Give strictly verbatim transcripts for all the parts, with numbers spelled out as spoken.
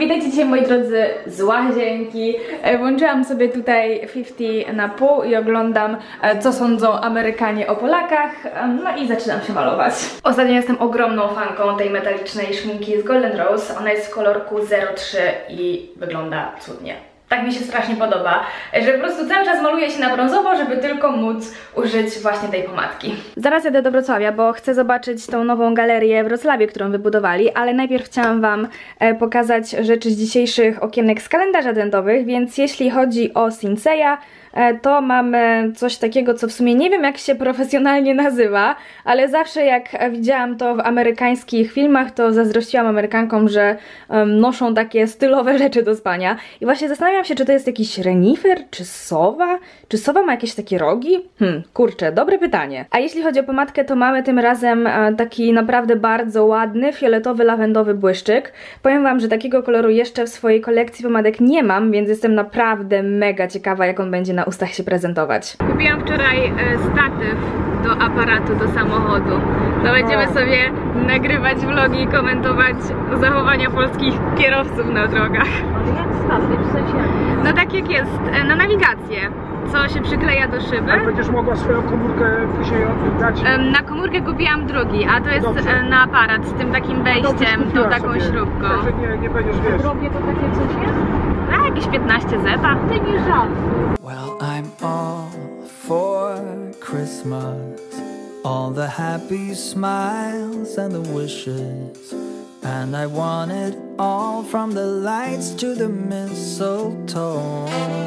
Witajcie dzisiaj, moi drodzy, z łazienki. Włączyłam sobie tutaj pięćdziesiąt na pół i oglądam, co sądzą Amerykanie o Polakach. No i zaczynam się malować. Ostatnio jestem ogromną fanką tej metalicznej szminki z Golden Rose. Ona jest w kolorku zero trzy i wygląda cudnie. Tak mi się strasznie podoba, że po prostu cały czas maluję się na brązowo, żeby tylko móc użyć właśnie tej pomadki. Zaraz jadę do Wrocławia, bo chcę zobaczyć tą nową galerię w Wrocławiu, którą wybudowali, ale najpierw chciałam Wam pokazać rzeczy z dzisiejszych okienek z kalendarzy adwentowych, więc jeśli chodzi o Sinseya, to mamy coś takiego, co w sumie nie wiem, jak się profesjonalnie nazywa, ale zawsze jak widziałam to w amerykańskich filmach, to zazdrościłam Amerykankom, że um, noszą takie stylowe rzeczy do spania. I właśnie zastanawiam się, czy to jest jakiś renifer, czy sowa? Czy sowa ma jakieś takie rogi? Hmm, kurczę, dobre pytanie. A jeśli chodzi o pomadkę, to mamy tym razem e, taki naprawdę bardzo ładny, fioletowy, lawendowy błyszczyk. Powiem Wam, że takiego koloru jeszcze w swojej kolekcji pomadek nie mam, więc jestem naprawdę mega ciekawa, jak on będzie na ustach się prezentować. Kupiłam wczoraj e, statyw do aparatu, do samochodu. To będziemy sobie nagrywać vlogi i komentować zachowania polskich kierowców na drogach. Ale jak statyw? W sensie? No tak jak jest, e, na nawigację. Co się przykleja do szyby. A będziesz mogła swoją komórkę później oddać? E, na komórkę kupiłam drugi, a to jest e, na aparat z tym takim wejściem, tą taką sobie. śrubką. Także nie, nie będziesz, A wiesz. drogie to takie coś jest? A, jakieś piętnaście zeta. Ty nie żartuj. Well, I'm all for Christmas, all the happy smiles and the wishes, and I want it all from the lights to the mistletoe.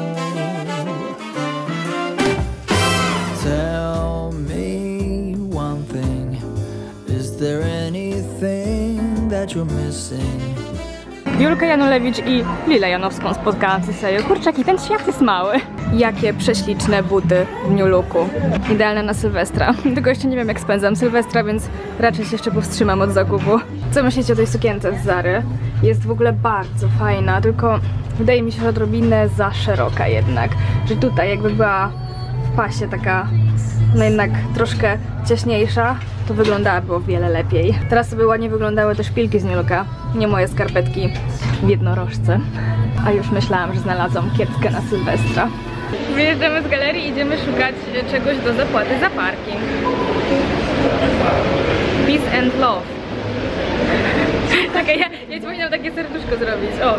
Tell me one thing, is there anything that you're missing? Julkę Janulewicz i Lilę Janowską spotkałam w Sinseyu. Kurczę, jaki ten świat jest mały. Jakie prześliczne buty w New Looku. Idealne na Sylwestra. Tylko jeszcze nie wiem, jak spędzam Sylwestra, więc raczej się jeszcze powstrzymam od zakupu. Co myślicie o tej sukience z Zary? Jest w ogóle bardzo fajna, tylko wydaje mi się, że odrobinę za szeroka jednak. Że tutaj jakby była w pasie taka, no jednak troszkę ciaśniejsza, to wyglądałaby o wiele lepiej. Teraz sobie ładnie wyglądały te szpilki z New Looka, nie moje skarpetki w jednorożce. A już myślałam, że znalazłam kiepskę na Sylwestra. Wyjeżdżamy z galerii i idziemy szukać czegoś do zapłaty za parking. Peace and love. Tak, ja, ja powinnam takie serduszko zrobić. O!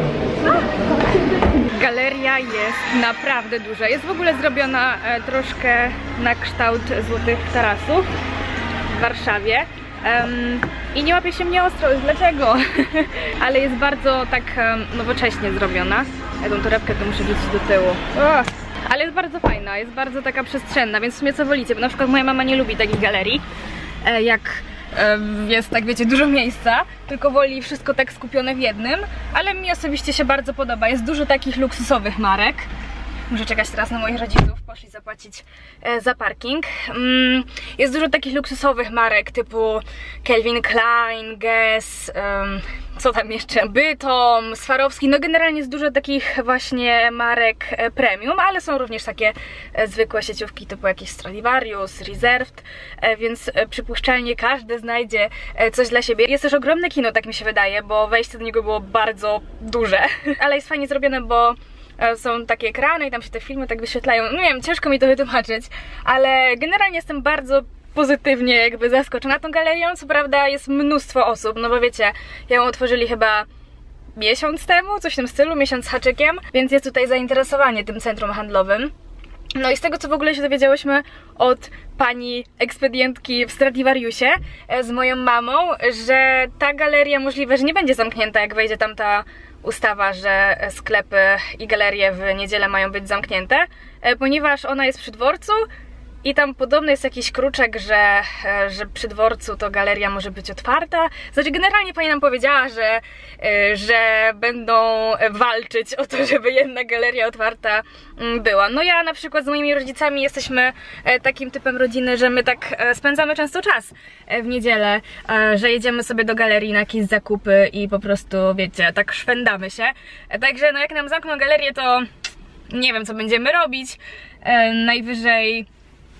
Galeria jest naprawdę duża. Jest w ogóle zrobiona e, troszkę na kształt złotych tarasów w Warszawie. Um, I nie łapie się mnie ostro, już dlaczego? Ale jest bardzo tak um, nowocześnie zrobiona. Ja tą torebkę to muszę wrócić do tyłu. O! Ale jest bardzo fajna, jest bardzo taka przestrzenna, więc w sumie co wolicie, bo na przykład moja mama nie lubi takich galerii, e, jak e, jest, tak wiecie, dużo miejsca, tylko woli wszystko tak skupione w jednym, ale mi osobiście się bardzo podoba. Jest dużo takich luksusowych marek. Muszę czekać teraz na moich rodziców, poszli zapłacić e, za parking. Mm, jest dużo takich luksusowych marek typu Calvin Klein, Guess, um, co tam jeszcze, Bytom, Swarovski. No generalnie jest dużo takich właśnie marek e, premium, ale są również takie e, zwykłe sieciówki typu jakieś Stradivarius, Reserved, e, więc e, przypuszczalnie każdy znajdzie e, coś dla siebie. Jest też ogromne kino, tak mi się wydaje, bo wejście do niego było bardzo duże, ale jest fajnie zrobione, bo są takie ekrany i tam się te filmy tak wyświetlają. Nie wiem, ciężko mi to wytłumaczyć, ale generalnie jestem bardzo pozytywnie jakby zaskoczona tą galerią. Co prawda jest mnóstwo osób, no bo wiecie, ją otworzyli chyba miesiąc temu, coś w tym stylu, miesiąc z haczykiem, więc jest tutaj zainteresowanie tym centrum handlowym. No i z tego, co w ogóle się dowiedziałyśmy od pani ekspedientki w Stradivariusie z moją mamą, że ta galeria możliwe, że nie będzie zamknięta, jak wejdzie tam ta ustawa, że sklepy i galerie w niedzielę mają być zamknięte, ponieważ ona jest przy dworcu i tam podobno jest jakiś kruczek, że, że przy dworcu to galeria może być otwarta. Znaczy generalnie pani nam powiedziała, że, że będą walczyć o to, żeby jedna galeria otwarta była. No ja na przykład z moimi rodzicami jesteśmy takim typem rodziny, że my tak spędzamy często czas w niedzielę, że jedziemy sobie do galerii na jakieś zakupy i po prostu, wiecie, tak szwendamy się. Także no jak nam zamkną galerię, to nie wiem, co będziemy robić. Najwyżej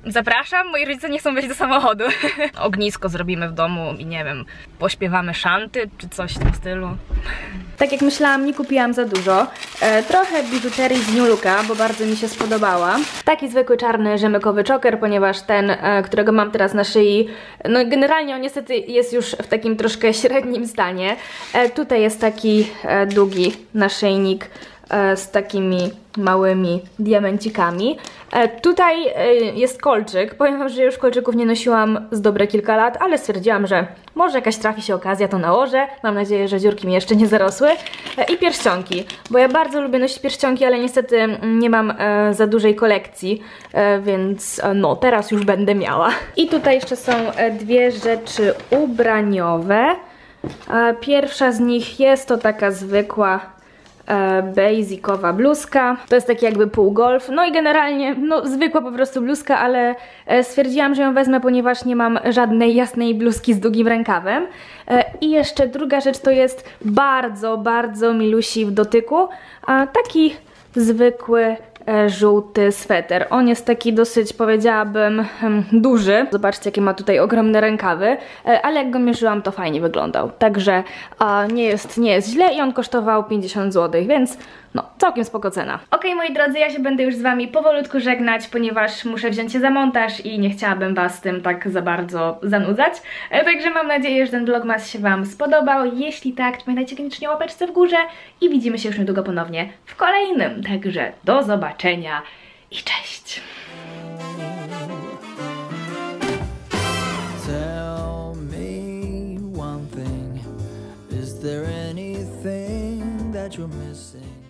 Zapraszam, moi rodzice nie chcą wejść do samochodu. Ognisko zrobimy w domu i nie wiem, pośpiewamy szanty czy coś w tym stylu. Tak jak myślałam, nie kupiłam za dużo. E, trochę biżuterii z New Looka, bo bardzo mi się spodobała. Taki zwykły czarny rzemykowy choker, ponieważ ten, e, którego mam teraz na szyi, no generalnie on niestety jest już w takim troszkę średnim stanie. E, tutaj jest taki e, długi naszyjnik e, z takimi małymi diamencikami. E, tutaj e, jest kolczyk. Powiem wam, że już kolczyków nie nosiłam z dobre kilka lat, ale stwierdziłam, że może jakaś trafi się okazja, to nałożę. Mam nadzieję, że dziurki mi jeszcze nie zarosły. E, I pierścionki, bo ja bardzo lubię nosić pierścionki, ale niestety nie mam e, za dużej kolekcji, e, więc e, no, teraz już będę miała. I tutaj jeszcze są e, dwie rzeczy ubraniowe. E, pierwsza z nich jest to taka zwykła basicowa bluzka, to jest taki jakby półgolf, no i generalnie no zwykła po prostu bluzka, ale stwierdziłam, że ją wezmę, ponieważ nie mam żadnej jasnej bluzki z długim rękawem. I jeszcze druga rzecz to jest bardzo, bardzo milusi w dotyku, taki zwykły żółty sweter. On jest taki dosyć, powiedziałabym, duży. Zobaczcie, jakie ma tutaj ogromne rękawy, ale jak go mierzyłam, to fajnie wyglądał. Także a, nie jest, nie jest źle i on kosztował pięćdziesiąt złotych, więc no, całkiem spoko cena. Ok, moi drodzy, ja się będę już z wami powolutku żegnać, ponieważ muszę wziąć się za montaż i nie chciałabym was tym tak za bardzo zanudzać. Także mam nadzieję, że ten vlogmas się wam spodobał. Jeśli tak, to pamiętajcie koniecznie łapeczce w górze i widzimy się już niedługo ponownie w kolejnym. Także do zobaczenia i cześć! Tell me one thing, is there anything that you're missing?